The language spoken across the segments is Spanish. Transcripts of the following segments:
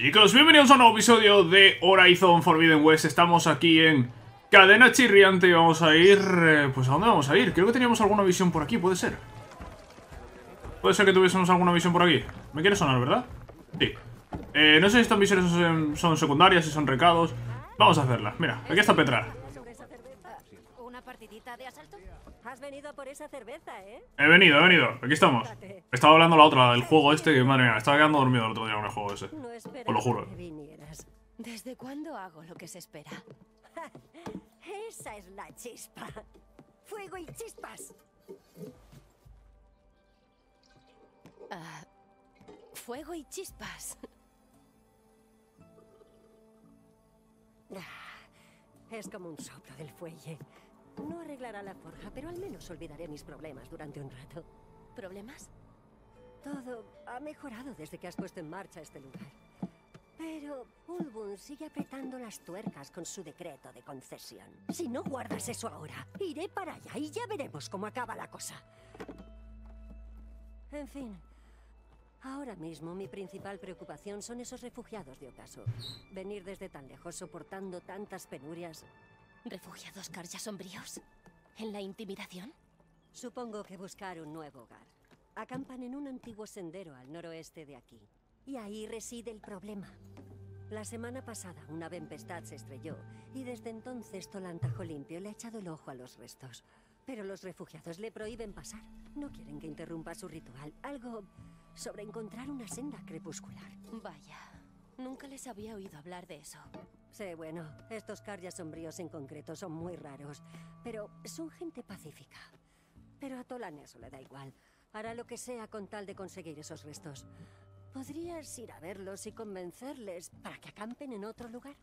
Chicos, bienvenidos a un nuevo episodio de Horizon Forbidden West. Estamos aquí en Cadena Chirriante y vamos a ir... pues ¿a dónde vamos a ir? Creo que teníamos alguna visión por aquí, puede ser. Puede ser que tuviésemos alguna visión por aquí. Me quiere sonar, ¿verdad? Sí. No sé si estas misiones son secundarias, si son recados. Vamos a hacerlas. Mira, aquí está Petra. ¿Una partidita de asalto? Has venido por esa cerveza, ¿eh? He venido. Aquí estamos. Estaba hablando la otra del juego este, que madre mía, estaba quedando dormido el otro día con el juego ese. No Os lo juro. que vinieras. ¿Desde cuándo hago lo que se espera? Esa es la chispa. Fuego y chispas. Fuego y chispas. Es como un soplo del fuelle. No arreglará la forja, pero al menos olvidaré mis problemas durante un rato. ¿Problemas? Todo ha mejorado desde que has puesto en marcha este lugar. Pero Ulbun sigue apretando las tuercas con su decreto de concesión. Si no guardas eso ahora, iré para allá y ya veremos cómo acaba la cosa. En fin, ahora mismo mi principal preocupación son esos refugiados de ocaso. Venir desde tan lejos soportando tantas penurias. ¿Refugiados Karja sombríos? ¿En la intimidación? Supongo que buscar un nuevo hogar. Acampan en un antiguo sendero al noroeste de aquí. Y ahí reside el problema. La semana pasada una tempestad se estrelló y desde entonces Tolantajo Limpio le ha echado el ojo a los restos. Pero los refugiados le prohíben pasar. No quieren que interrumpa su ritual. Algo sobre encontrar una senda crepuscular. Vaya, nunca les había oído hablar de eso. Sí, bueno, estos Karja sombríos en concreto son muy raros, pero son gente pacífica. Pero a Tolan eso le da igual. Hará lo que sea con tal de conseguir esos restos. ¿Podrías ir a verlos y convencerles para que acampen en otro lugar?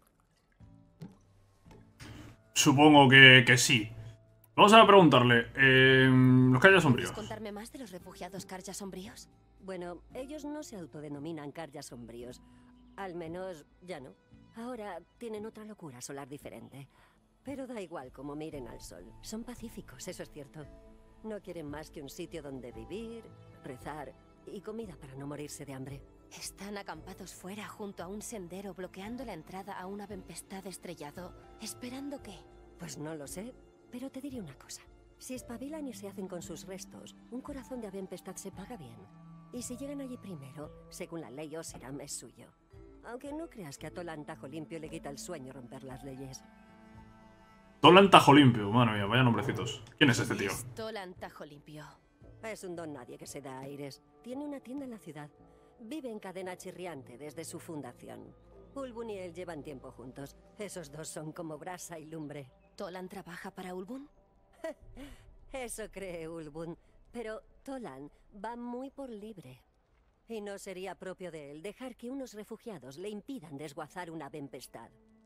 Supongo que sí. Vamos a preguntarle. Los Karja sombríos. ¿Puedes contarme más de los refugiados Karja sombríos? Bueno, ellos no se autodenominan Karja sombríos. Al menos ya no. Ahora tienen otra locura solar diferente. Pero da igual cómo miren al sol. Son pacíficos, eso es cierto. No quieren más que un sitio donde vivir, rezar y comida para no morirse de hambre. Están acampados fuera junto a un sendero bloqueando la entrada a una tempestad estrellado. ¿Esperando qué? Pues no lo sé, pero te diré una cosa. Si espabilan y se hacen con sus restos, un corazón de Avempestad se paga bien. Y si llegan allí primero, según la ley Oseram es suyo. Aunque no creas que a Tolantajo Limpio le quita el sueño romper las leyes. Tolantajo Limpio, madre mía, vaya nombrecitos. ¿Quién es este tío? Tolantajo Limpio. Es un don nadie que se da aires. Tiene una tienda en la ciudad. Vive en Cadena Chirriante desde su fundación. Ulbun y él llevan tiempo juntos. Esos dos son como brasa y lumbre. ¿Tolan trabaja para Ulbun? Eso cree Ulbun. Pero Tolan va muy por libre. Y no sería propio de él dejar que unos refugiados le impidan desguazar una tempestad.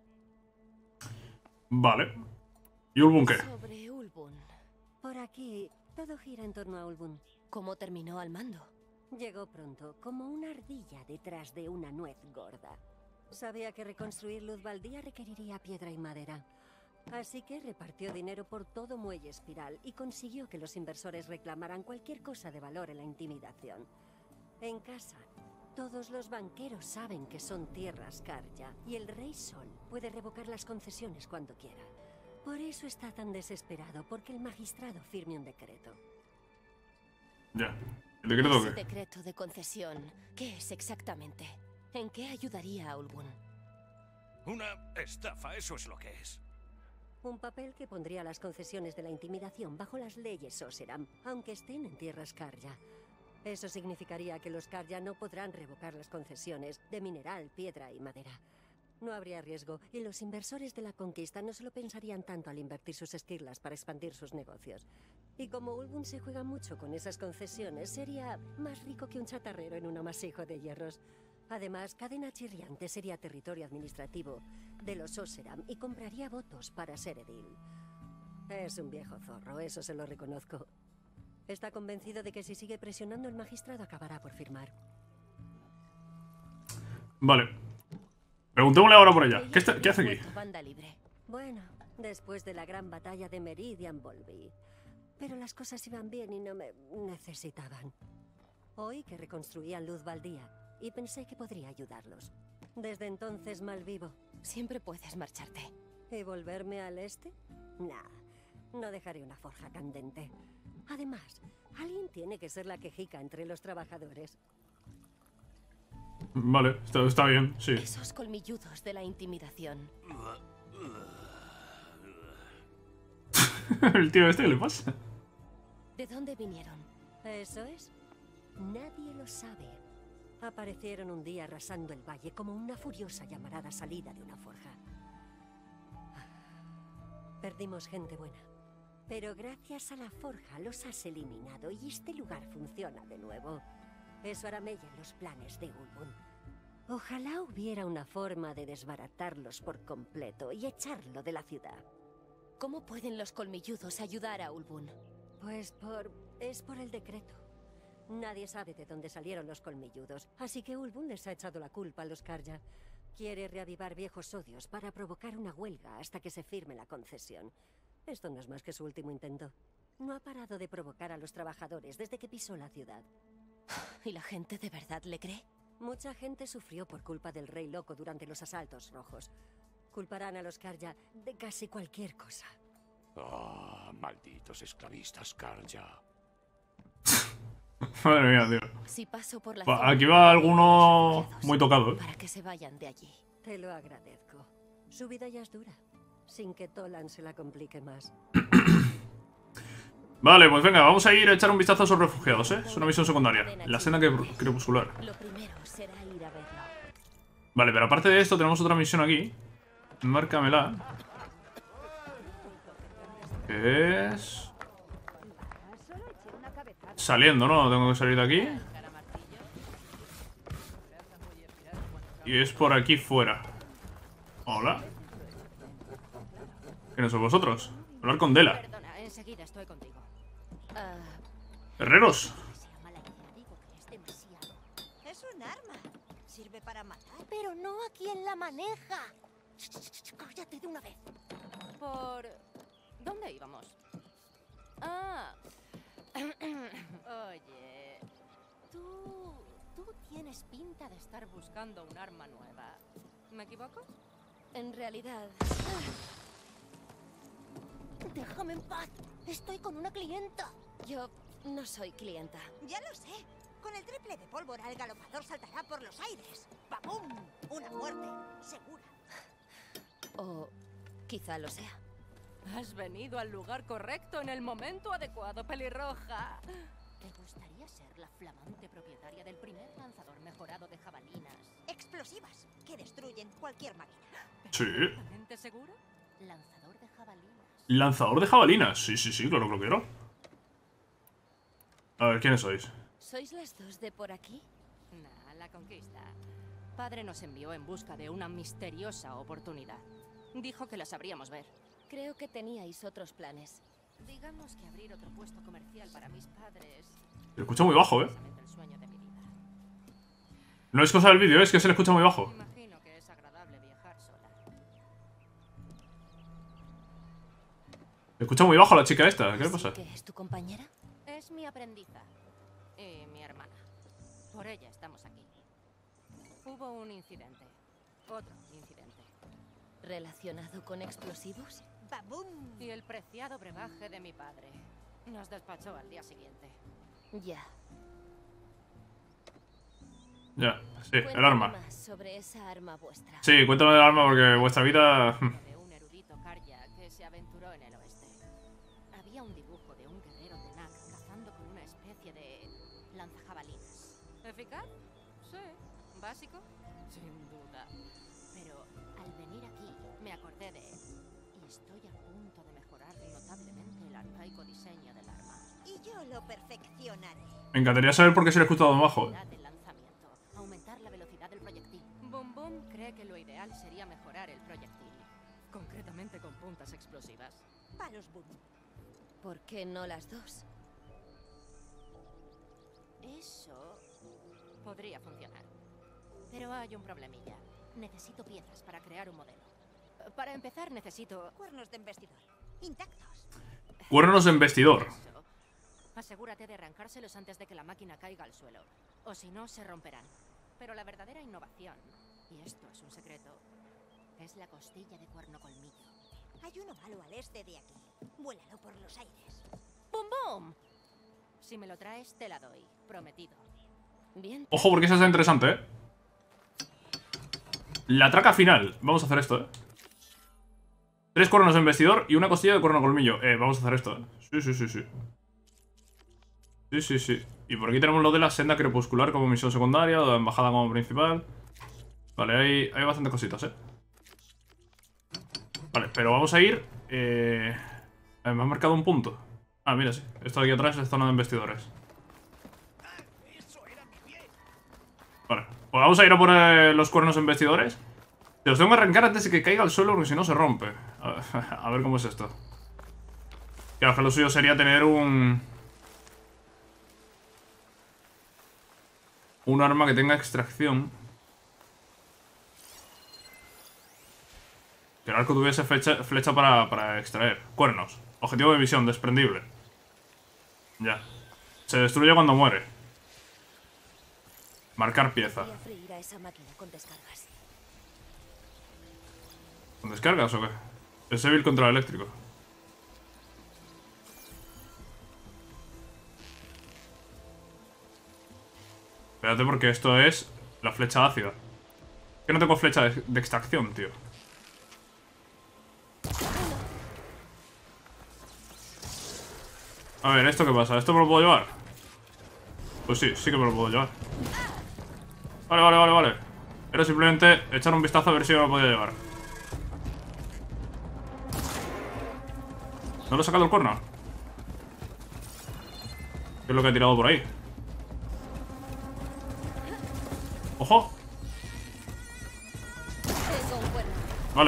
Vale. ¿Y Ulbun qué? Sobre Ulbun. Por aquí, todo gira en torno a Ulbun. ¿Cómo terminó al mando? Llegó pronto, como una ardilla detrás de una nuez gorda. Sabía que reconstruir Luz Baldía requeriría piedra y madera. Así que repartió dinero por todo Muelle Espiral y consiguió que los inversores reclamaran cualquier cosa de valor en la intimidación. En casa, todos los banqueros saben que son tierras Karja y el Rey Sol puede revocar las concesiones cuando quiera. Por eso está tan desesperado, porque el magistrado firme un decreto. Ya. ¿El decreto Ese qué? decreto de concesión, ¿qué es exactamente? ¿En qué ayudaría a Ulbun? Una estafa, eso es lo que es. Un papel que pondría las concesiones de la intimidación bajo las leyes Oseram, aunque estén en tierras Karja. Eso significaría que los Karja no podrán revocar las concesiones de mineral, piedra y madera. No habría riesgo, y los inversores de la conquista no se lo pensarían tanto al invertir sus esquirlas para expandir sus negocios. Y como Ulbun se juega mucho con esas concesiones, sería más rico que un chatarrero en un amasijo de hierros. Además, Cadena Chirriante sería territorio administrativo de los Oseram y compraría votos para ser edil. Es un viejo zorro, eso se lo reconozco. Está convencido de que si sigue presionando, el magistrado acabará por firmar. Vale. Preguntémosle ahora por allá. ¿Qué hace aquí? Banda libre. Bueno, después de la gran batalla de Meridian volví. Pero las cosas iban bien y no me necesitaban. Oí que reconstruían Luz Baldía y pensé que podría ayudarlos. Desde entonces malvivo. Siempre puedes marcharte. ¿Y volverme al este? Nah, no dejaré una forja candente. Además, alguien tiene que ser la quejica entre los trabajadores. Vale, está bien, sí. Esos colmilludos de la intimidación. El tío este, ¿qué le pasa? ¿De dónde vinieron? ¿Eso es? Nadie lo sabe. Aparecieron un día arrasando el valle como una furiosa llamarada salida de una forja. Perdimos gente buena. Pero gracias a la forja los has eliminado y este lugar funciona de nuevo. Eso hará mella en los planes de Ulbun. Ojalá hubiera una forma de desbaratarlos por completo y echarlo de la ciudad. ¿Cómo pueden los colmilludos ayudar a Ulbun? Pues es por el decreto. Nadie sabe de dónde salieron los colmilludos, así que Ulbun les ha echado la culpa a los Karja. Quiere reavivar viejos odios para provocar una huelga hasta que se firme la concesión. Esto no es más que su último intento. No ha parado de provocar a los trabajadores desde que pisó la ciudad. ¿Y la gente de verdad le cree? Mucha gente sufrió por culpa del Rey Loco durante los asaltos rojos. Culparán a los Karja de casi cualquier cosa. Ah, malditos esclavistas Karja. Madre mía, tío. Si paso por la Aquí va alguno muy tocado, ¿eh? Para que se vayan de allí. Te lo agradezco. Su vida ya es dura, sin que Toland se la complique más. Vale, pues venga, vamos a ir a echar un vistazo a esos refugiados, ¿eh? Es una misión secundaria. La senda crepuscular. Lo primero será ir a verlo. Vale, pero aparte de esto tenemos otra misión aquí. Márcamela. ¿Qué es? Saliendo, ¿no? Tengo que salir de aquí. Y es por aquí fuera. Hola. ¿Quiénes sois vosotros? Hablar con Dela. Perdona, enseguida estoy contigo. Herreros. Es un arma. Sirve para matar. Pero no a quien la maneja. Cállate de una vez. ¿Por dónde íbamos? Ah. Oye, tú tienes pinta de estar buscando un arma nueva. ¿Me equivoco? En realidad... Déjame en paz. Estoy con una clienta. Yo no soy clienta. Ya lo sé. Con el triple de pólvora, el galopador saltará por los aires. ¡Pabum! Una muerte segura. O quizá lo sea. Has venido al lugar correcto en el momento adecuado, pelirroja. ¿Te gustaría ser la flamante propietaria del primer lanzador mejorado de jabalinas? Explosivas que destruyen cualquier máquina. Sí. ¿Completamente seguro? Lanzador de jabalinas. Lanzador de jabalinas. Sí, claro que lo quiero. A ver, ¿quiénes sois? ¿Sois las dos de por aquí? Nah, la conquista. Padre nos envió en busca de una misteriosa oportunidad. Dijo que la sabríamos ver. Creo que teníais otros planes. Digamos que abrir otro puesto comercial para mis padres... Se escucha muy bajo, ¿eh? precisamente el sueño de mi vida. No es cosa del vídeo, es que se le escucha muy bajo. Imagino que es agradable viajar sola. Se escucha muy bajo la chica esta. ¿Qué le pasa? ¿Qué es tu compañera? Es mi aprendiza. Y mi hermana. Por ella estamos aquí. Hubo un incidente. Otro incidente. ¿Relacionado con explosivos? ¡Babum! Y el preciado brebaje de mi padre. Nos despachó al día siguiente. Ya. Ya, sí, el Cuéntame arma. más sobre esa arma vuestra. Sí, cuéntame del arma porque vuestra vida... De un erudito Karja que se aventuró en el oeste. Había un dibujo de un guerrero Tenak cazando con una especie de lanzajabalinas. ¿Eficaz? Sí. ¿Básico? Sin duda. Pero al venir aquí me acordé de él. Y estoy a punto de mejorar notablemente el arcaico diseño del arma. Y yo lo perfeccionaré. Me encantaría saber por qué se le escucha tan bajo. La del lanzamiento. Aumentar la velocidad del proyectil. Boom Boom cree que lo ideal sería mejorar el proyectil. Concretamente con puntas explosivas. Palos boom. ¿Por qué no las dos? Eso podría funcionar. Pero hay un problemilla. Necesito piezas para crear un modelo. Para empezar necesito... Cuernos de embestidor. Intactos. Cuernos de embestidor. Eso. Asegúrate de arrancárselos antes de que la máquina caiga al suelo. O si no, se romperán. Pero la verdadera innovación y esto es un secreto, es la costilla de cuerno colmillo. Hay uno malo al este de aquí. Vuélalo por los aires. ¡Bum, bum! Si me lo traes, te la doy. Prometido. Bien. Ojo, porque eso está interesante, ¿eh? La traca final. Vamos a hacer esto, ¿eh? 3 cuernos en vestidor y una costilla de cuerno colmillo. Vamos a hacer esto, ¿eh? Sí, sí, sí, sí. Sí, sí, sí. Y por aquí tenemos lo de la senda crepuscular como misión secundaria, o la embajada como principal. Vale, hay bastantes cositas, ¿eh? Vale, pero vamos a ir... me han marcado un punto. Ah, mira, sí. Esto de aquí atrás es zona de investidores. Vale, pues vamos a ir a por los cuernos en vestidores. Te los tengo que arrancar antes de que caiga al suelo porque si no se rompe. A ver cómo es esto. Claro, que lo suyo sería tener un arma que tenga extracción. Que el arco tuviese flecha para extraer. Cuernos. Objetivo de misión, desprendible. Ya. Se destruye cuando muere. Marcar pieza. Voy a freír a esa máquina con descargas. ¿Con descargas o qué? Es débil contra el eléctrico. Espérate porque esto es la flecha ácida. Que no tengo flecha de extracción, tío. A ver, ¿esto qué pasa? ¿Esto me lo puedo llevar? Pues sí, sí que me lo puedo llevar. Vale. Era simplemente echar un vistazo a ver si me lo podía llevar. ¿No lo he sacado el cuerno? ¿Qué es lo que he tirado por ahí? ¡Ojo! Vale.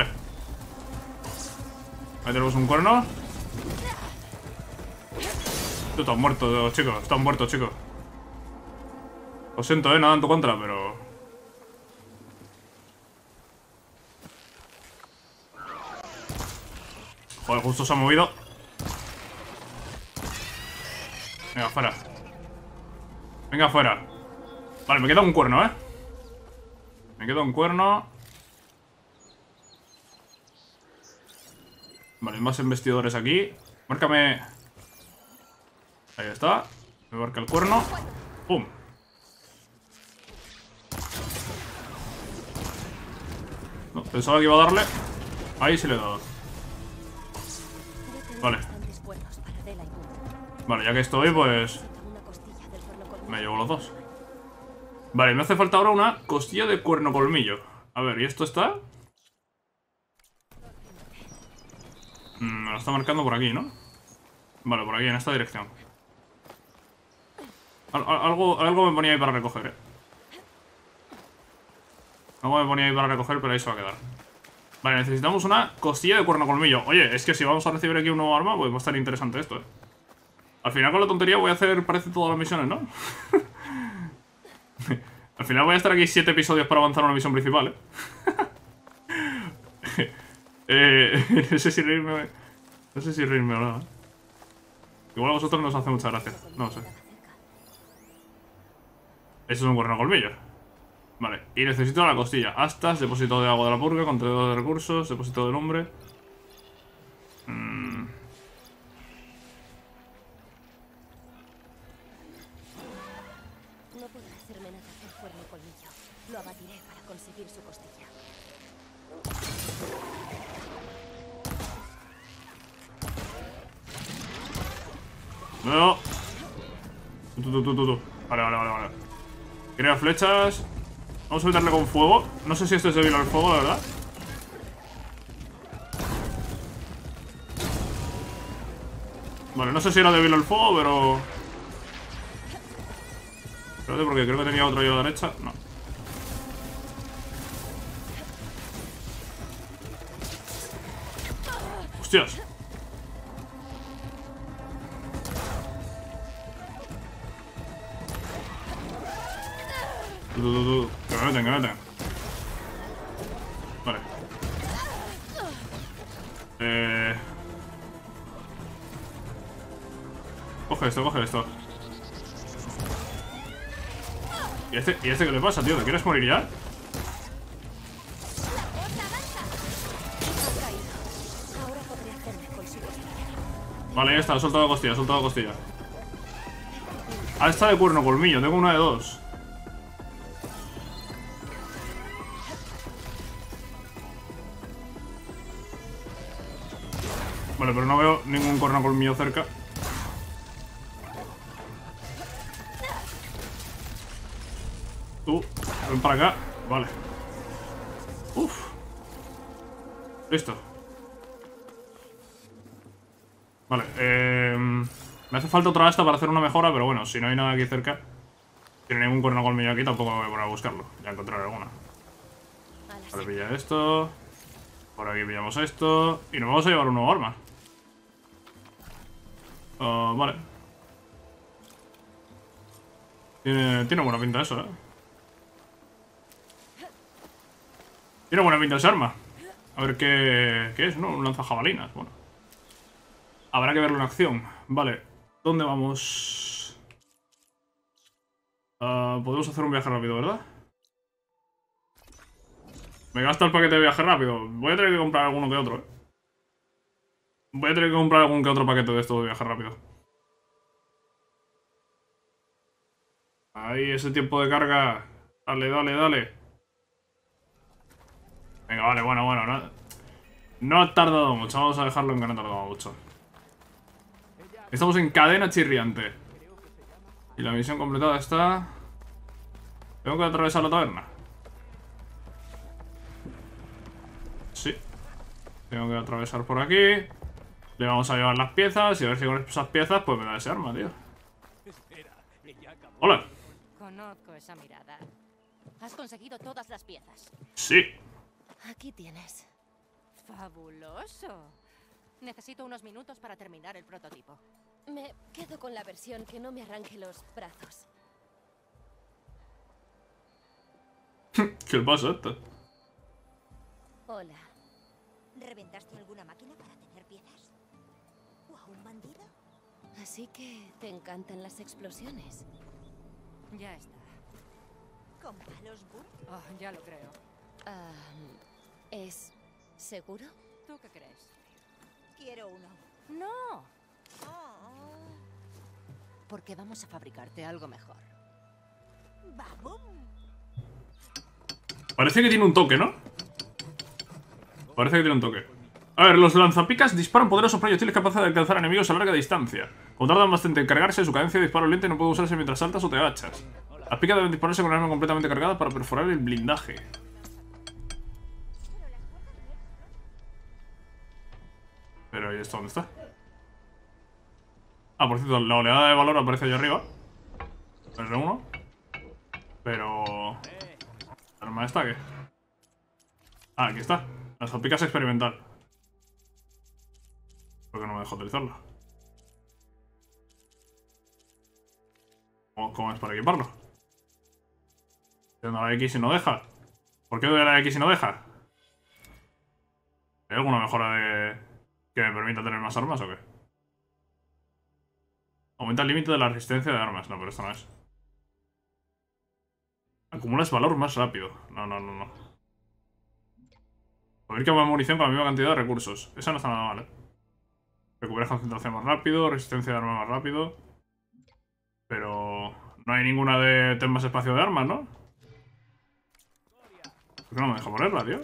Ahí tenemos un cuerno. Están muertos, chicos. Están muertos, chicos. Lo siento, nada en tu contra, pero... Joder, justo se ha movido. Venga, fuera. Venga, fuera. Vale, me queda un cuerno, ¿eh? Me queda un cuerno. Vale, más investidores aquí. Márcame. Ahí está. Me marca el cuerno. ¡Pum! No, pensaba que iba a darle. Ahí sí le he dado. Vale. Vale, ya que estoy, pues... me llevo los dos. Vale, me hace falta ahora una costilla de cuerno colmillo. A ver, ¿y esto está? Me lo está marcando por aquí, ¿no? Vale, por aquí, en esta dirección. Algo me ponía ahí para recoger, Algo me ponía ahí para recoger, pero ahí se va a quedar. Vale, necesitamos una costilla de cuerno colmillo. Oye, es que si vamos a recibir aquí un nuevo arma, pues va a estar interesante esto, Al final con la tontería voy a hacer, parece, todas las misiones, ¿no? Al final voy a estar aquí 7 episodios para avanzar a una misión principal, no sé si reírme... No sé si reírme o no, Igual a vosotros nos hace mucha gracia. No lo sé. Eso es un cuerno colmillo. Vale, y necesito la costilla. Astas, depósito de agua de la purga, contenedor de recursos, depósito de lumbre. No podrá hacerme nada el cuerno colmillo. Lo abatiré para conseguir su costilla. No. Vale. Crea flechas. Vamos a meterle con fuego. No sé si esto es débil al fuego, la verdad. Vale, no sé si era débil al fuego, pero... Espérate, porque creo que tenía otro ahí a la derecha. No. ¡Hostias! Que me meten. Vale. Coge esto. ¿Y este qué le pasa, tío? ¿Te quieres morir ya? Vale, ya está, he soltado costilla, he soltado costilla. Ah, está de cuerno colmillo, tengo una de dos. Vale, pero no veo ningún cuerno colmillo cerca. Tú, ven para acá. Vale. Uf. Listo. Vale, me hace falta otra asta para hacer una mejora, pero bueno, si no hay nada aquí cerca, si no hay ningún cuerno colmillo aquí, tampoco me voy a poner a buscarlo. Ya encontraré alguna. Vale, pilla esto. Por aquí pillamos esto. Y nos vamos a llevar un nuevo arma. Vale. Tiene buena pinta eso, Tiene buena pinta ese arma. A ver qué es, ¿no? Un lanzajabalinas, bueno. Habrá que verlo en acción. Vale, ¿dónde vamos? Podemos hacer un viaje rápido, ¿verdad? Me gasta el paquete de viaje rápido. Voy a tener que comprar alguno que otro, Voy a tener que comprar algún que otro paquete de esto de viaje rápido. Ahí, ese tiempo de carga. Dale, dale, dale. Venga, vale, bueno. No ha tardado mucho. Vamos a dejarlo en que no ha tardado mucho. Estamos en cadena chirriante. Y la misión completada está... ¿Tengo que atravesar la taberna? Sí. Tengo que atravesar por aquí. Le vamos a llevar las piezas y a ver si con esas piezas pues me da ese arma, tío. Hola. Conozco esa mirada. Has conseguido todas las piezas. Sí. Aquí tienes. Fabuloso. Necesito unos minutos para terminar el prototipo. Me quedo con la versión que no me arranque los brazos. ¿Qué pasa esto? Hola. ¿Reventaste alguna máquina para tener piezas? ¿O a un bandido? Así que te encantan las explosiones. Ya está. ¿Con palos Burr? Oh, ya lo creo. ¿Es seguro? ¿Tú qué crees? Quiero uno. No, Oh. porque vamos a fabricarte algo mejor. ¡Vamos! Parece que tiene un toque, ¿no? Parece que tiene un toque. A ver, los lanzapicas disparan poderosos proyectiles capaces de alcanzar enemigos a larga distancia. Como tardan bastante en cargarse, su cadencia de disparo lenta y no puede usarse mientras saltas o te agachas. Las picas deben dispararse con el arma completamente cargada para perforar el blindaje. Pero ¿y esto dónde está? Ah, por cierto, la oleada de valor aparece allá arriba. Es de uno. Pero... ¿la arma esta qué? Ah, aquí está. Lanzapicas experimental. ¿Por qué no me dejo utilizarla? ¿Cómo es para equiparlo? Tengo la X y no deja. ¿Por qué doy a la X y no deja? ¿Hay alguna mejora de... que me permita tener más armas o qué? Aumenta el límite de la resistencia de armas. No, pero esto no es. Acumulas valor más rápido. No. Fabrica más munición con la misma cantidad de recursos. Esa no está nada mal, Recuperas concentración más rápido, resistencia de arma más rápido. Pero... no hay ninguna de ten más espacio de armas, ¿no? ¿Por qué no me deja ponerla, tío?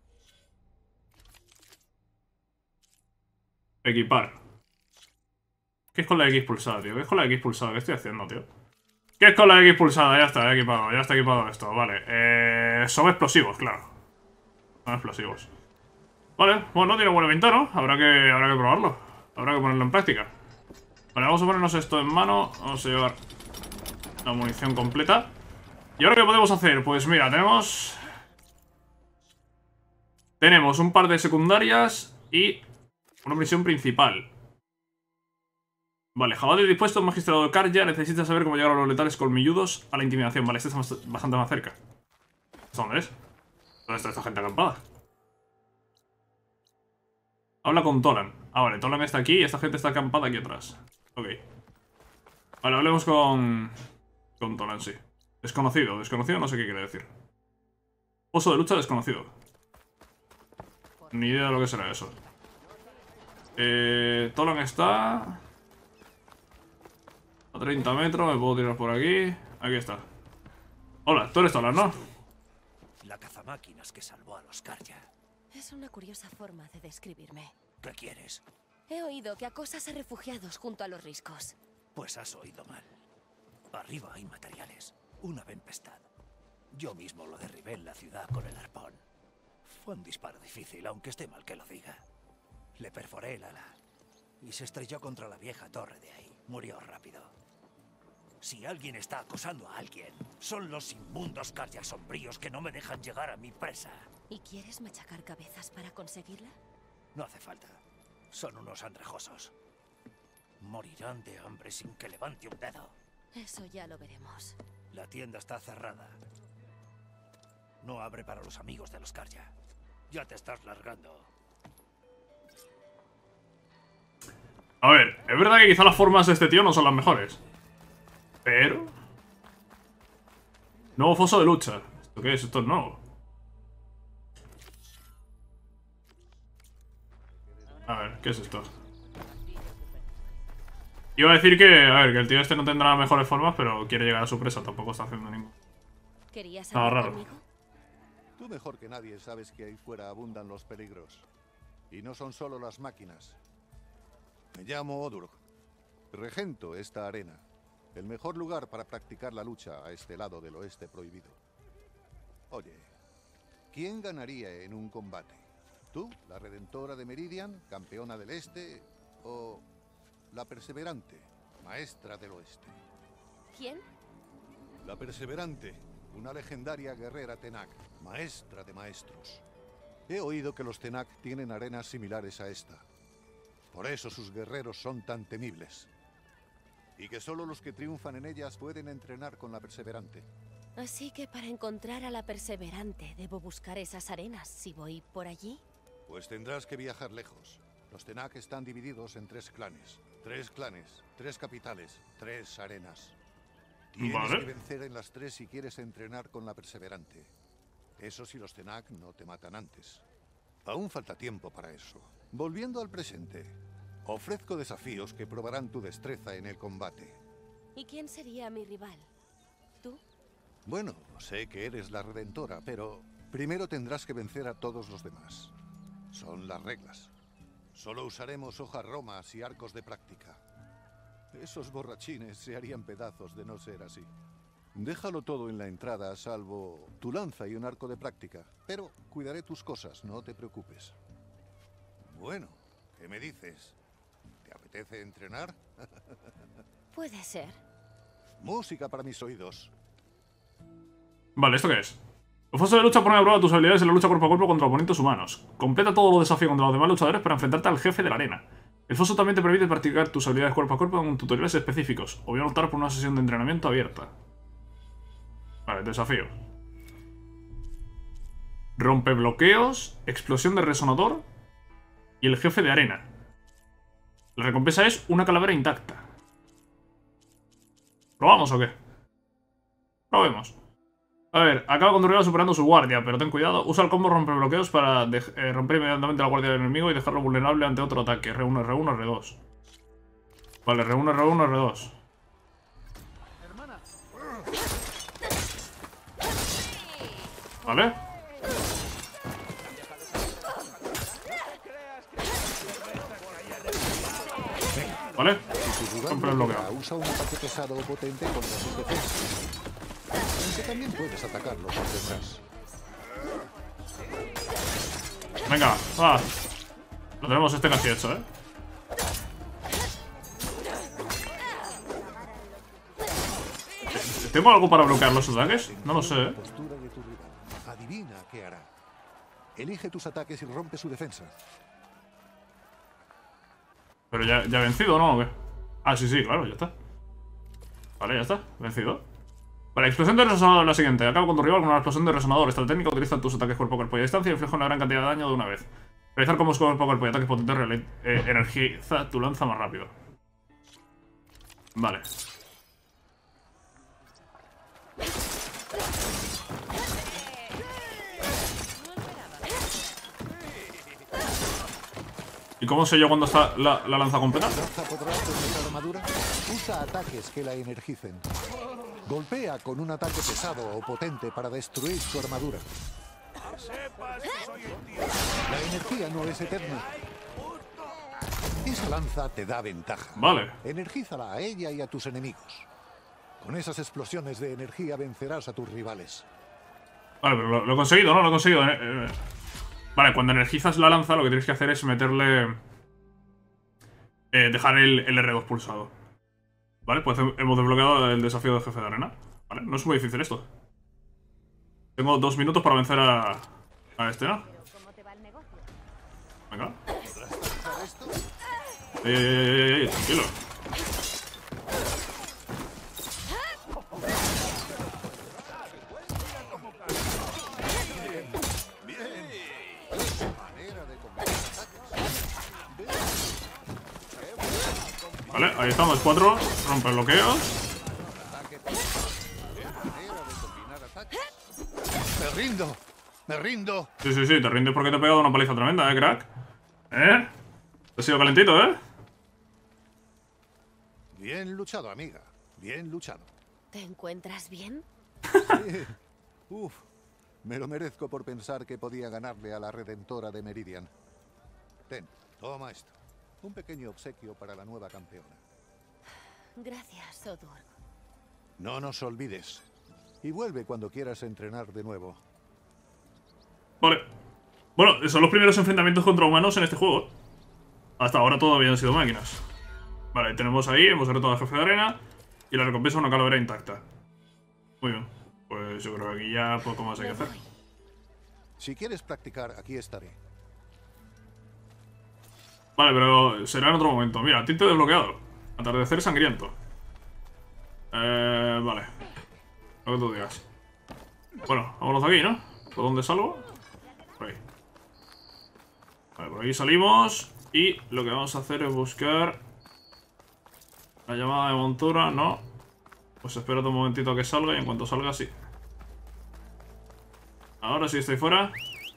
Equipar. ¿Qué es con la X pulsada, tío? ¿Qué es con la X pulsada? ¿Qué estoy haciendo, tío? ¿Qué es con la X pulsada? Ya está equipado, ya está equipado esto. Vale, son explosivos, claro. Son explosivos. Vale, bueno, tiene buena pinta, ¿no? Habrá que probarlo. Habrá que ponerlo en práctica. Vale, vamos a ponernos esto en mano. Vamos a llevar la munición completa. ¿Y ahora qué podemos hacer? Pues mira, tenemos un par de secundarias y una misión principal. Vale, jabalí dispuesto, magistrado de Karja. Necesita saber cómo llegar a los letales colmilludos a la intimidación. Vale, este está bastante más cerca. ¿Dónde es? ¿Dónde está esta gente acampada? Habla con Tolan. Ah, vale, Tolan está aquí y esta gente está acampada aquí atrás. Ok. Vale, hablemos con Tolan, sí. Desconocido no sé qué quiere decir. Oso de lucha desconocido. Ni idea de lo que será eso. Tolan está a 30 metros, me puedo tirar por aquí. Aquí está. Hola, tú eres Tolan, ¿no? La cazamáquinas que salvó a los Karja. Es una curiosa forma de describirme. ¿Qué quieres? He oído que acosas a refugiados junto a los riscos. Pues has oído mal. Arriba hay materiales. Una tempestad. Yo mismo lo derribé en la ciudad con el arpón. Fue un disparo difícil, aunque esté mal que lo diga. Le perforé el ala y se estrelló contra la vieja torre de ahí. Murió rápido. Si alguien está acosando a alguien, son los inmundos Karja sombríos que no me dejan llegar a mi presa. ¿Y quieres machacar cabezas para conseguirla? No hace falta. Son unos andrajosos. Morirán de hambre sin que levante un dedo. Eso ya lo veremos. La tienda está cerrada. No abre para los amigos de los Karja. Ya te estás largando. A ver, es verdad que quizá las formas de este tío no son las mejores. Pero... Nuevo foso de lucha. ¿Esto qué es? Esto es nuevo. A ver, ¿qué es esto? Iba a decir que, a ver, que el tío este no tendrá las mejores formas, pero quiere llegar a su presa. Tampoco está haciendo ningún. ¿Querías Nada hablar raro. conmigo? Tú mejor que nadie sabes que ahí fuera abundan los peligros. Y no son solo las máquinas. Me llamo Odurg. Regento esta arena. El mejor lugar para practicar la lucha a este lado del oeste prohibido. Oye, ¿quién ganaría en un combate? ¿Tú, la Redentora de Meridian, campeona del este? ¿O la Perseverante, maestra del oeste? ¿Quién? La Perseverante, una legendaria guerrera Tenak, maestra de maestros. He oído que los Tenak tienen arenas similares a esta. Por eso sus guerreros son tan temibles. Y que solo los que triunfan en ellas pueden entrenar con la Perseverante. Así que para encontrar a la Perseverante debo buscar esas arenas si voy por allí. Pues tendrás que viajar lejos. Los Tenak están divididos en 3 clanes. 3 clanes, 3 capitales, 3 arenas. Tienes Vale. que vencer en las 3 si quieres entrenar con la Perseverante. Eso si los Tenak no te matan antes. Aún falta tiempo para eso. Volviendo al presente, ofrezco desafíos que probarán tu destreza en el combate. ¿Y quién sería mi rival? ¿Tú? Bueno, sé que eres la Redentora, pero primero tendrás que vencer a todos los demás. Son las reglas. Solo usaremos hojas romas y arcos de práctica. Esos borrachines se harían pedazos de no ser así. Déjalo todo en la entrada, salvo tu lanza y un arco de práctica. Pero cuidaré tus cosas, no te preocupes. Bueno, ¿qué me dices? ¿Te apetece entrenar? Puede ser. Música para mis oídos. Vale, ¿esto qué es? El foso de lucha pone a prueba tus habilidades en la lucha cuerpo a cuerpo contra oponentes humanos. Completa todos los desafíos contra los demás luchadores para enfrentarte al jefe de la arena. El foso también te permite practicar tus habilidades cuerpo a cuerpo en tutoriales específicos, o bien optar por una sesión de entrenamiento abierta. Vale, desafío. Rompe bloqueos, explosión de resonador y el jefe de arena. La recompensa es una calavera intacta. ¿Probamos o qué? Probemos. A ver, acaba con tu rival superando su guardia, pero ten cuidado. Usa el combo romper bloqueos para romper inmediatamente la guardia del enemigo y dejarlo vulnerable ante otro ataque. R1, R1, R2. Vale, R1, R1, R2. Vale. Vale. Si tu rival Rompe el bloqueo. usa un ataque pesado o potente contra sus defensas. Aunque también puedes atacarlo por detrás. Venga, va. Lo tenemos este casi hecho, ¿eh? ¿Tengo algo para bloquear los ataques? No lo sé, ¿eh? Postura de tu rival. Adivina qué hará. Elige tus ataques y rompe su defensa. Pero ya he vencido, ¿no? ¿O qué? Ah, sí, claro, ya está. Vale, ya está, vencido. Vale, explosión de resonador es la siguiente. Acaba con tu rival con una explosión de resonador. Esta técnica utiliza tus ataques cuerpo a cuerpo y a distancia y inflige una gran cantidad de daño de una vez. Realizar combos cuerpo a cuerpo y ataques potentes energiza tu lanza más rápido. Vale. ¿Y cómo sé yo cuándo está la lanza completa? ¿Lanza podrás desde la armadura? Usa ataques que la energicen. Golpea con un ataque pesado o potente para destruir su armadura. La energía no es eterna. Esa lanza te da ventaja. Vale. Energízala a ella y a tus enemigos. Con esas explosiones de energía vencerás a tus rivales. Vale, pero lo he conseguido, ¿no? Lo he conseguido. Vale, cuando energizas la lanza, lo que tienes que hacer es meterle... dejar el R2 pulsado. Vale, pues hemos desbloqueado el desafío del jefe de arena. Vale, no es muy difícil esto. Tengo 2 minutos para vencer a este, ¿no? Venga. Tranquilo. Vale, ahí estamos, 4. Rompe bloqueos. Me rindo. Me rindo. Sí, te rindes porque te he pegado una paliza tremenda, crack. Te has sido calentito, Bien luchado, amiga. Bien luchado. ¿Te encuentras bien? Sí. Uf. Me lo merezco por pensar que podía ganarle a la Redentora de Meridian. Ten, toma esto. Un pequeño obsequio para la nueva campeona. Gracias, Odur. No nos olvides. Y vuelve cuando quieras entrenar de nuevo. Vale. Bueno, son los primeros enfrentamientos contra humanos en este juego. Hasta ahora todavía han sido máquinas. Vale, tenemos ahí, hemos derrotado al jefe de arena. Y la recompensa una calavera intacta. Muy bien. Pues yo creo que aquí ya poco más hay que hacer. Si quieres practicar, aquí estaré. Vale, pero será en otro momento. Mira, tinte desbloqueado. Atardecer sangriento. Vale. Lo que tú digas. Bueno, vámonos de aquí, ¿no? ¿Por dónde salgo? Por ahí. Vale, por aquí salimos. Y lo que vamos a hacer es buscar la llamada de montura, ¿no? Pues espérate un momentito a que salga y en cuanto salga, sí. Ahora sí estoy fuera.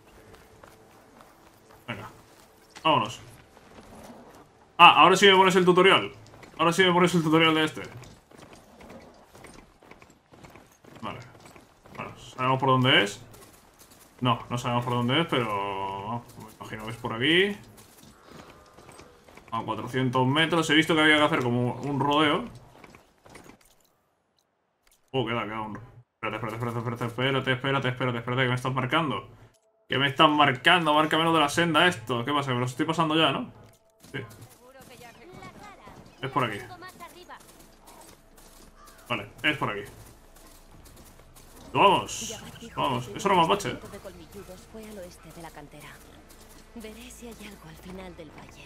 Venga. Vámonos. Ah, ahora sí me pones el tutorial. Ahora sí me pones el tutorial de este. Vale. Bueno, sabemos por dónde es. No, no sabemos por dónde es, pero... me imagino que es por aquí. A 400 metros. He visto que había que hacer como un rodeo. Queda un... Espérate, que me estás marcando. Que me estás marcando, márcame de la senda esto. ¿Qué pasa? Me los estoy pasando ya, ¿no? Sí. Es por aquí. Vale, es por aquí. Vamos, vamos. Eso no es mapache. Fue al oeste de la cantera. Veré si hay algo al final del valle.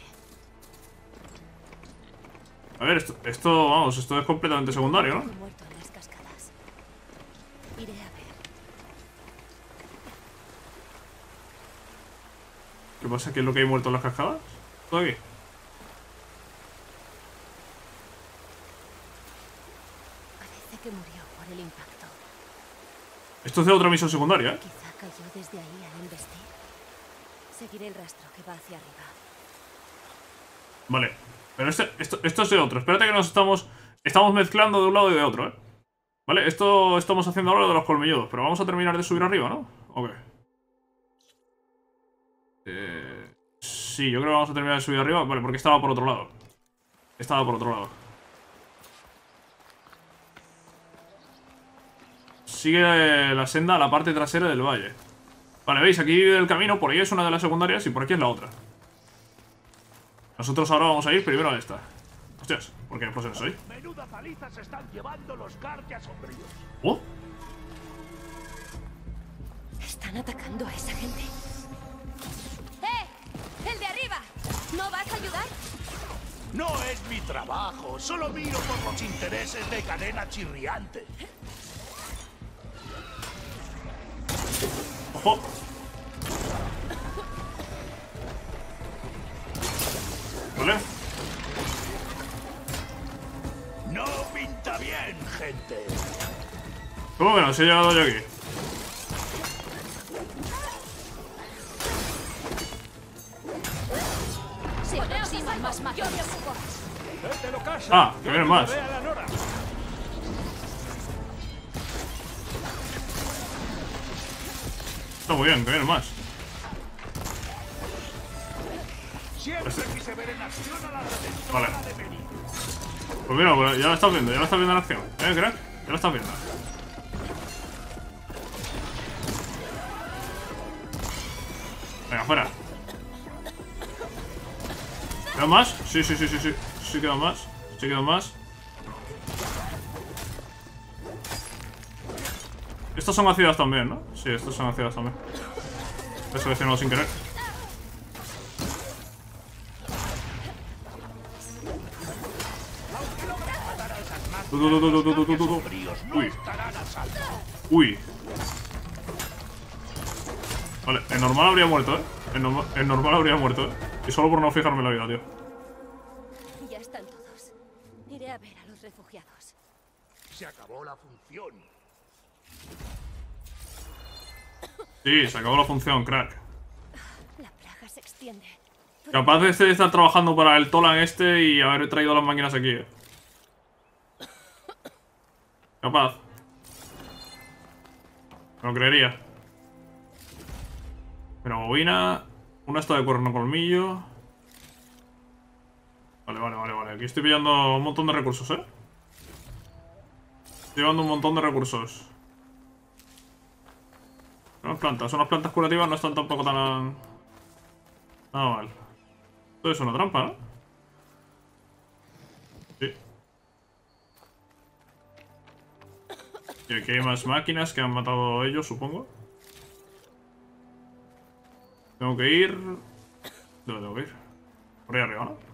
A ver, esto, vamos, esto es completamente secundario, ¿no? Muerto en las cascadas. Iré a ver. ¿Qué pasa? ¿Qué es lo que hay muerto en las cascadas? ¿Todo aquí? Parece que murió por el impacto. Esto es de otra misión secundaria, ¿eh? Quizá cayó desde ahí al embestir. Seguiré el rastro que va hacia arriba. Vale. Pero esto es de otro. Espérate que nos estamos mezclando de un lado y de otro, ¿eh? Vale, esto estamos haciendo ahora de los colmilludos. Pero vamos a terminar de subir arriba, ¿no? Ok. Sí, yo creo que vamos a terminar de subir arriba. Vale, porque estaba por otro lado. Estaba por otro lado. Sigue la senda a la parte trasera del valle. Vale, veis, aquí el camino, por ahí es una de las secundarias y por aquí es la otra. Nosotros ahora vamos a ir primero a esta. Hostias, ¿por qué explosiones hoy? Menuda paliza se están llevando los Karja sombríos. ¿Oh? ¿Están atacando a esa gente? ¡El de arriba! ¿No vas a ayudar? No es mi trabajo, solo miro por los intereses de Cadena Chirriante. ¡Ojo! ¿Vale? No pinta bien, gente. ¿Cómo que no? Se he llegado yo aquí. Se más magia. Ah, que vienen más. Está muy bien, que vienen más. Vale. Pues mira, pues ya lo estás viendo en acción. Crack? Ya lo estás viendo. Venga, fuera. ¿Quedan más? Sí. Sí quedan más. Sí quedan más. Estos son ácidas también, ¿no? Sí, estos son ácidas también. He seleccionado sin querer. Uy. Uy. Vale, en normal habría muerto, ¿eh? En normal habría muerto, ¿eh? Y solo por no fijarme en la vida, tío. Ya están todos. Iré a ver a los refugiados. Se acabó la función. Sí, se acabó la función, crack. La plaga se extiende. Capaz de estar trabajando para el Tolan este y haber traído las máquinas aquí, ¿eh? Capaz. Me lo creería. Pero bobina. Una está de cuerno colmillo. Vale. Aquí estoy pillando un montón de recursos, ¿eh? Estoy llevando un montón de recursos. Unas plantas curativas no están tampoco tan... nada mal. Esto es una trampa, ¿no? Sí. Y aquí hay más máquinas que han matado ellos, supongo. Tengo que ir... ¿Dónde tengo que ir? Por ahí arriba, ¿no?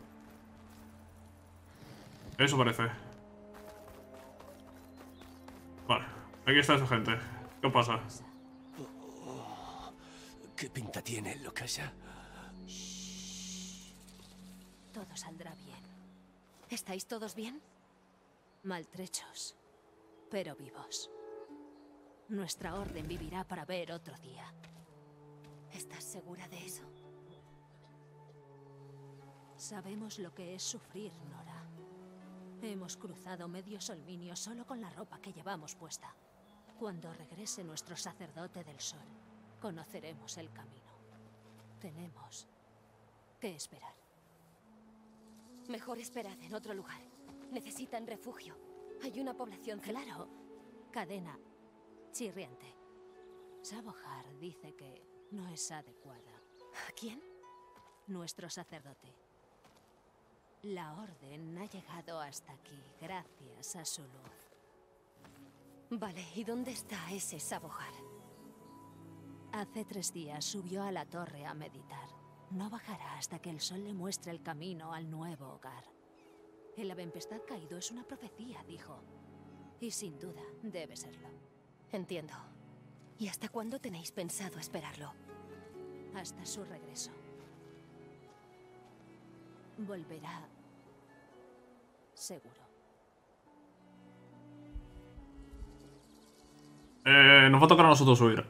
Eso parece. Vale, aquí está esa gente. ¿Qué pasa? ¿Qué pinta tiene el Lokasha? Todo saldrá bien. ¿Estáis todos bien? Maltrechos, pero vivos. Nuestra orden vivirá para ver otro día. ¿Estás segura de eso? Sabemos lo que es sufrir, Nora. Hemos cruzado medio Solminio solo con la ropa que llevamos puesta. Cuando regrese nuestro sacerdote del sol, conoceremos el camino. Tenemos que esperar. Mejor esperad en otro lugar. Necesitan refugio. Hay una población... Claro. Cadena chirriante. Sabohar dice que no es adecuada. ¿Quién? Nuestro sacerdote. La orden ha llegado hasta aquí gracias a su luz. Vale, ¿y dónde está ese Sabohar? Hace 3 días subió a la torre a meditar. No bajará hasta que el sol le muestre el camino al nuevo hogar. El avempestad caído es una profecía, dijo. Y sin duda debe serlo. Entiendo. ¿Y hasta cuándo tenéis pensado esperarlo? Hasta su regreso. Volverá. Seguro. Nos va a tocar a nosotros subir.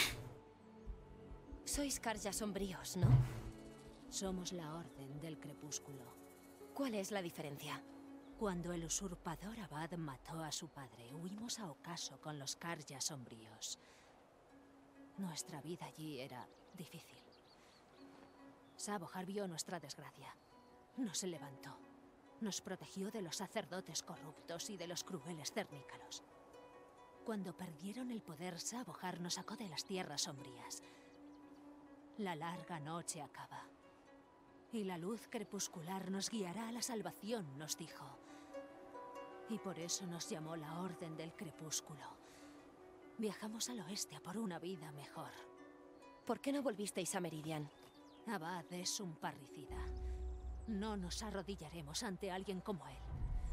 Sois Karja sombríos, ¿no? Somos la Orden del Crepúsculo. ¿Cuál es la diferencia? Cuando el usurpador Abad mató a su padre, huimos a Ocaso con los Karja sombríos. Nuestra vida allí era difícil. Sabohar vio nuestra desgracia. No se levantó. Nos protegió de los sacerdotes corruptos y de los crueles cernícalos. Cuando perdieron el poder, Sabohar nos sacó de las tierras sombrías. La larga noche acaba. Y la luz crepuscular nos guiará a la salvación, nos dijo. Y por eso nos llamó la Orden del Crepúsculo. Viajamos al oeste a por una vida mejor. ¿Por qué no volvisteis a Meridian? Abad es un parricida. No nos arrodillaremos ante alguien como él.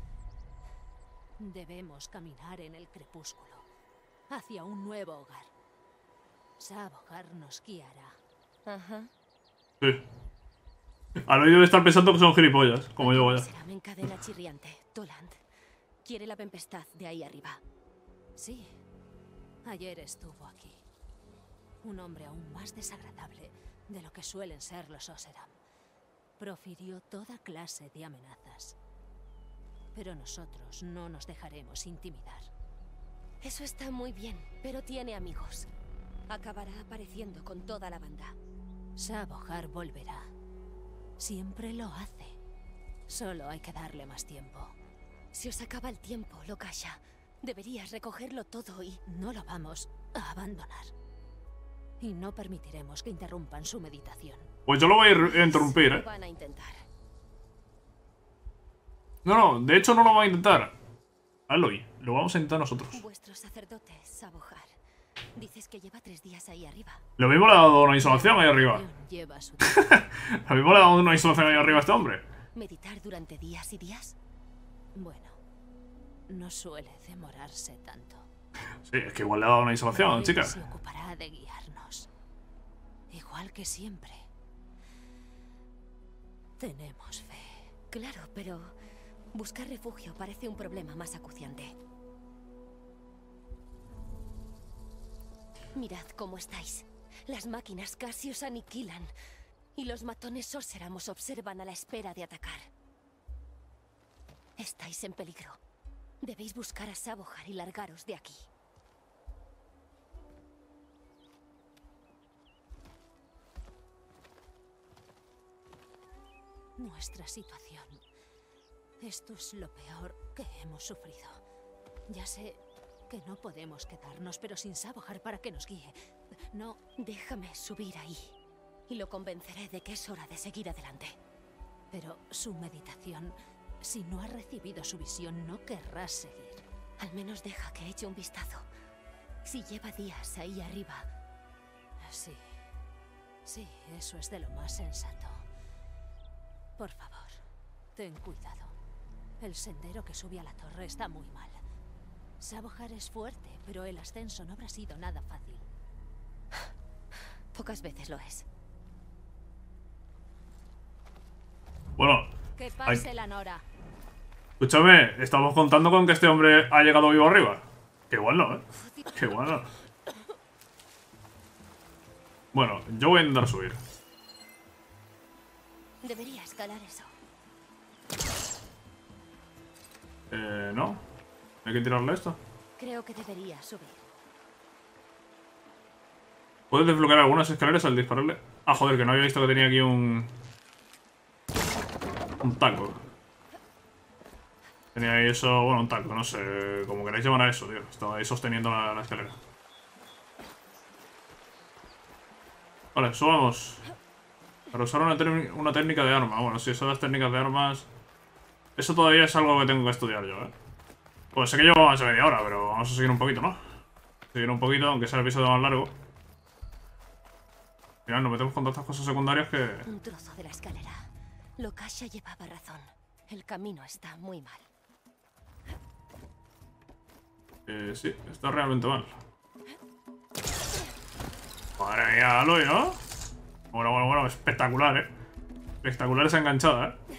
Debemos caminar en el crepúsculo, hacia un nuevo hogar. Sabohar nos guiará. Ajá. Sí. Al oído de estar pensando que son gilipollas, como yo, vaya. Será en cadena chirriante, Toland. Quiere la tempestad de ahí arriba. Sí. Ayer estuvo aquí. Un hombre aún más desagradable de lo que suelen ser los Oseram. profirió toda clase de amenazas. Pero nosotros no nos dejaremos intimidar. Eso está muy bien, pero tiene amigos. Acabará apareciendo con toda la banda. Sabohar volverá. Siempre lo hace. Solo hay que darle más tiempo. Si os acaba el tiempo, Lokasha, deberías recogerlo todo y... No lo vamos a abandonar. Y no permitiremos que interrumpan su meditación. Pues yo lo voy a interrumpir, Lo van a intentar. No, de hecho no lo vamos a intentar. Aloy, lo vamos a intentar nosotros. Vuestro sacerdote, Sabohar. Dices que lleva 3 días ahí arriba. Lo mismo le ha dado una insolación ahí arriba. Lleva su Lo mismo le ha dado una insolación ahí arriba a este hombre. ¿Meditar durante días y días? Bueno, no suele demorarse tanto. Sí, es que igual le ha dado una insolación, chica. Se ocupará de guiarnos. Igual que siempre. Tenemos fe. Claro, pero buscar refugio parece un problema más acuciante. Mirad cómo estáis. Las máquinas casi os aniquilan. Y los matones Sorceram os observan a la espera de atacar. Estáis en peligro. Debéis buscar a Sabohar y largaros de aquí. Nuestra situación. Esto es lo peor que hemos sufrido. Ya sé que no podemos quedarnos, pero sin Sabohar para que nos guíe. No, déjame subir ahí. Y lo convenceré de que es hora de seguir adelante. Pero su meditación, si no ha recibido su visión, no querrá seguir. Al menos deja que eche un vistazo. Si lleva días ahí arriba. Sí. Sí, eso es de lo más sensato. Por favor, ten cuidado. El sendero que sube a la torre está muy mal. Sabohar es fuerte, pero el ascenso no habrá sido nada fácil. Pocas veces lo es. Bueno, que pase la Nora. Escúchame, estamos contando con que este hombre ha llegado vivo arriba. Qué bueno, ¿eh? Qué bueno. Bueno, yo voy a intentar subir. Debería escalar eso. No. Hay que tirarle esto. Creo que debería subir. ¿Puedes desbloquear algunas escaleras al dispararle? Ah, joder, que no había visto que tenía aquí un taco. Tenía ahí eso, bueno, un taco, no sé, como queráis llamar a eso, tío. Estaba ahí sosteniendo la escalera. Vale, subamos. Para usar una técnica de arma. Bueno, si son las técnicas de armas... Eso todavía es algo que tengo que estudiar yo, ¿eh? Pues sé que llevo más de media hora, pero vamos a seguir un poquito, ¿no? Seguir un poquito, aunque sea el episodio más largo. Al final nos metemos con todas estas cosas secundarias que... Un trozo de la escalera. Lokasha llevaba razón. El camino está muy mal. Sí, está realmente mal. Madre mía, Aloy, ¿no? Bueno, espectacular, ¿eh? Espectacular esa enganchada, ¿eh?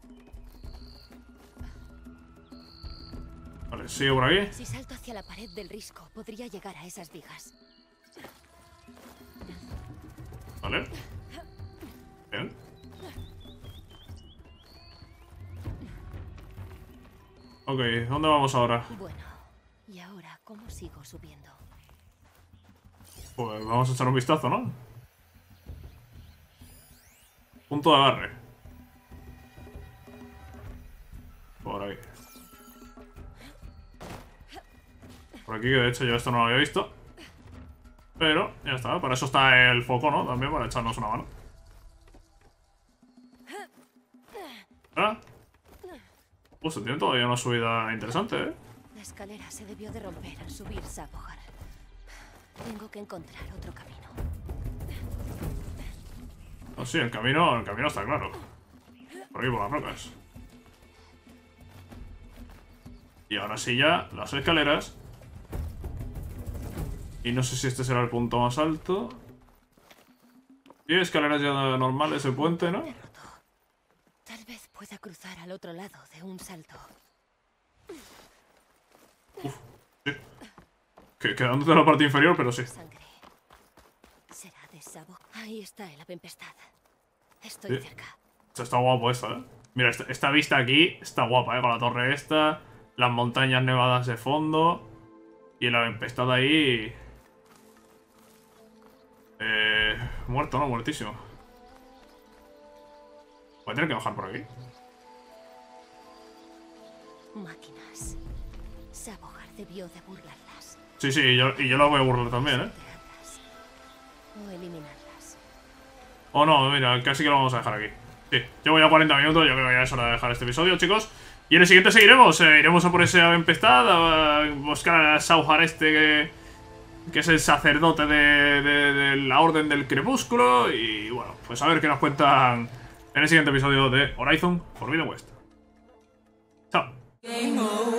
Vale, sigo por aquí. Si salto hacia la pared del risco, podría llegar a esas vigas. Vale. Bien. Ok, ¿dónde vamos ahora? Bueno, ¿y ahora cómo sigo subiendo? Pues vamos a echar un vistazo, ¿no? Punto de agarre. Por ahí. Por aquí, que de hecho yo esto no lo había visto. Pero, ya está. Para eso está el foco, ¿no? También para echarnos una mano. ¿Ah? Se tiene todavía una subida interesante, ¿eh? La escalera se debió de romper al subir Sabohar. Tengo que encontrar otro camino. Oh, sí, el camino está claro. Por aquí, por las rocas. Y ahora sí ya, las escaleras. Y no sé si este será el punto más alto. Y escaleras ya normales, el puente, ¿no? Tal vez pueda cruzar al otro lado de un salto. Uf, sí. Quedándote en la parte inferior, pero sí. Sangre. ¿Será de Sabo? Ahí está el Tempestad. Estoy cerca. Esto está guapo esto, Mira, esta vista aquí está guapa, con la torre esta, las montañas nevadas de fondo y la tempestad ahí. Muerto, ¿no? Muertísimo. Voy a tener que bajar por aquí. Máquinas. Sabogar debió de burlarlas. Sí, sí, y yo las voy a burlar también, O eliminarlas. O no, mira, casi que lo vamos a dejar aquí. Sí, llevo ya 40 minutos, yo creo que ya es hora de dejar este episodio, chicos. Y en el siguiente seguiremos, iremos a por esa tempestad, a buscar a Sauhar este que es el sacerdote de la Orden del Crepúsculo. Y bueno, pues a ver qué nos cuentan en el siguiente episodio de Horizon Forbidden West. Chao.